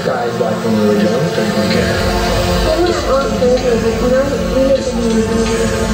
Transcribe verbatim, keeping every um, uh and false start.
skies like when we were young? Okay. Well, not all those, but you know, we live in the